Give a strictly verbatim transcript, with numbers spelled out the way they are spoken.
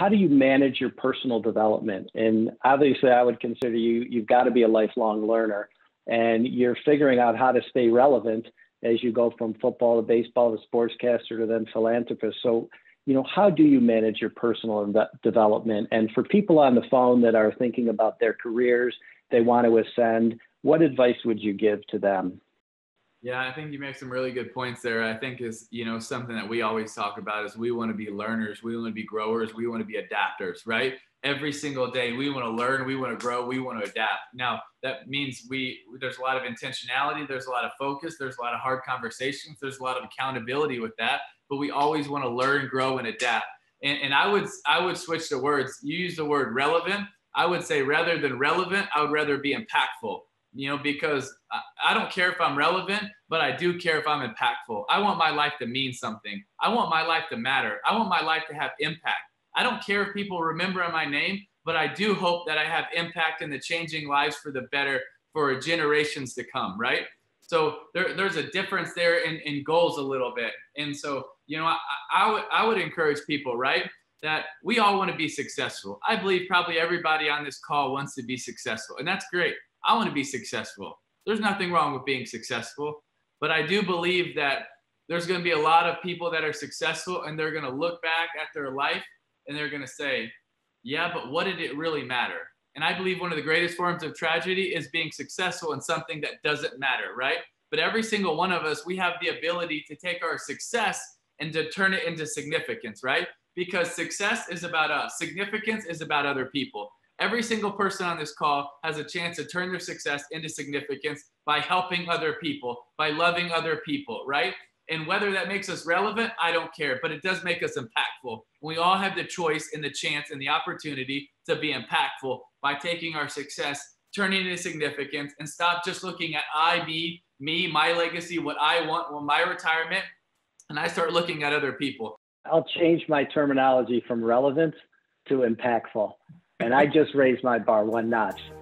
how do you manage your personal development? And obviously I would consider you, you've got to be a lifelong learner, and you're figuring out how to stay relevant as you go from football to baseball to sportscaster to then philanthropist. So, you know, how do you manage your personal development? And for people on the phone that are thinking about their careers, they want to ascend, what advice would you give to them? Yeah, I think you make some really good points there. I think is, you know, something that we always talk about is we want to be learners, we want to be growers, we want to be adapters, right? Every single day we want to learn, we want to grow, we want to adapt. Now, that means we there's a lot of intentionality, there's a lot of focus, there's a lot of hard conversations, there's a lot of accountability with that, but we always want to learn, grow, and adapt. And, and I would I would switch the words. You use the word relevant. I would say rather than relevant, I would rather be impactful. You know, because I, I don't care if I'm relevant, but I do care if I'm impactful. I want my life to mean something. I want my life to matter. I want my life to have impact. I don't care if people remember my name, but I do hope that I have impact in the changing lives for the better for generations to come, right? So there, there's a difference there in, in goals a little bit. And so, you know, I, I, would, I would encourage people, right, that we all want to be successful. I believe probably everybody on this call wants to be successful, and that's great. I want to be successful. There's nothing wrong with being successful, but I do believe that there's going to be a lot of people that are successful, and they're going to look back at their life and they're going to say, yeah, but what did it really matter? And I believe one of the greatest forms of tragedy is being successful in something that doesn't matter, right? But every single one of us, we have the ability to take our success and to turn it into significance, right? Because success is about us. Significance is about other people. Every single person on this call has a chance to turn their success into significance by helping other people, by loving other people, right? And whether that makes us relevant, I don't care, but it does make us impactful. We all have the choice and the chance and the opportunity to be impactful by taking our success, turning it into significance, and stop just looking at I, me, me, my legacy, what I want, well, my retirement, and I start looking at other people. I'll change my terminology from relevant to impactful. And I just raised my bar one notch.